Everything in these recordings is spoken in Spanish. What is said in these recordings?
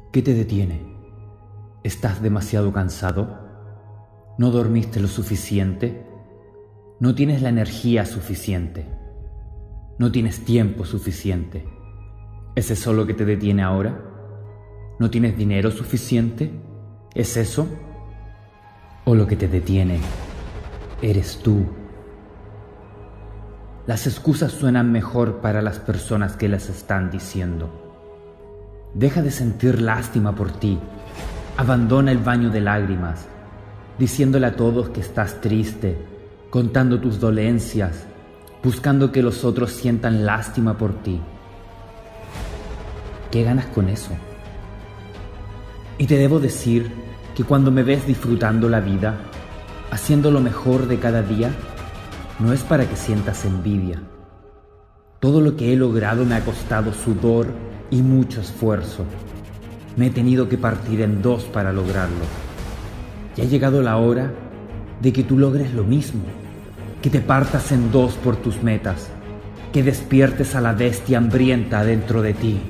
¿Qué te detiene? ¿Estás demasiado cansado? ¿No dormiste lo suficiente? ¿No tienes la energía suficiente? ¿No tienes tiempo suficiente? ¿Es eso lo que te detiene ahora? ¿No tienes dinero suficiente? ¿Es eso? ¿O lo que te detiene eres tú? Las excusas suenan mejor para las personas que las están diciendo. Deja de sentir lástima por ti. Abandona el baño de lágrimas, diciéndole a todos que estás triste, contando tus dolencias, buscando que los otros sientan lástima por ti. ¿Qué ganas con eso? Y te debo decir que cuando me ves disfrutando la vida, haciendo lo mejor de cada día, no es para que sientas envidia. Todo lo que he logrado me ha costado sudor y mucho esfuerzo. Me he tenido que partir en dos para lograrlo. Y ha llegado la hora de que tú logres lo mismo, que te partas en dos por tus metas, que despiertes a la bestia hambrienta dentro de ti.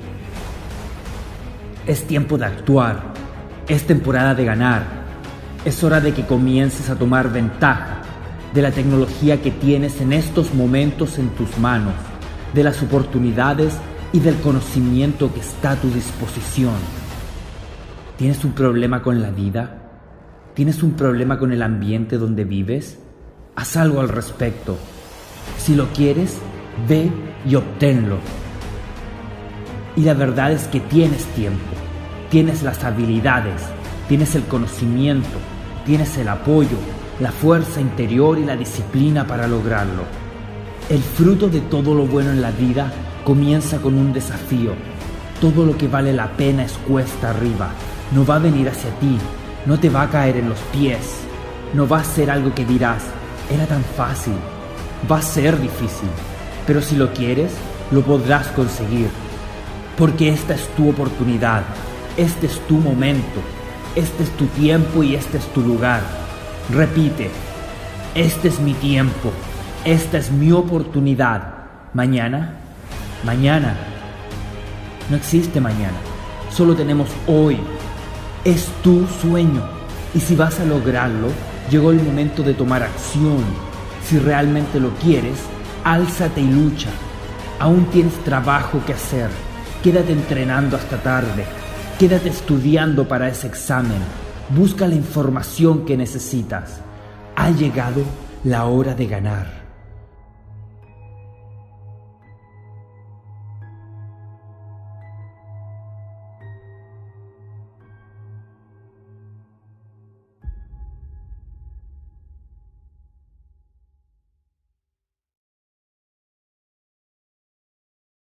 Es tiempo de actuar, es temporada de ganar, es hora de que comiences a tomar ventaja de la tecnología que tienes en estos momentos en tus manos, de las oportunidades y del conocimiento que está a tu disposición. ¿Tienes un problema con la vida? ¿Tienes un problema con el ambiente donde vives? Haz algo al respecto. Si lo quieres, ve y obténlo. Y la verdad es que tienes tiempo, tienes las habilidades, tienes el conocimiento, tienes el apoyo, la fuerza interior y la disciplina para lograrlo. El fruto de todo lo bueno en la vida comienza con un desafío. Todo lo que vale la pena es cuesta arriba. No va a venir hacia ti, no te va a caer en los pies. No va a ser algo que dirás, era tan fácil. Va a ser difícil, pero si lo quieres, lo podrás conseguir. Porque esta es tu oportunidad, este es tu momento, este es tu tiempo y este es tu lugar. Repite, este es mi tiempo, esta es mi oportunidad. Mañana, no existe mañana, solo tenemos hoy. Es tu sueño y si vas a lograrlo, llegó el momento de tomar acción. Si realmente lo quieres, álzate y lucha. Aún tienes trabajo que hacer, quédate entrenando hasta tarde, quédate estudiando para ese examen. Busca la información que necesitas. Ha llegado la hora de ganar.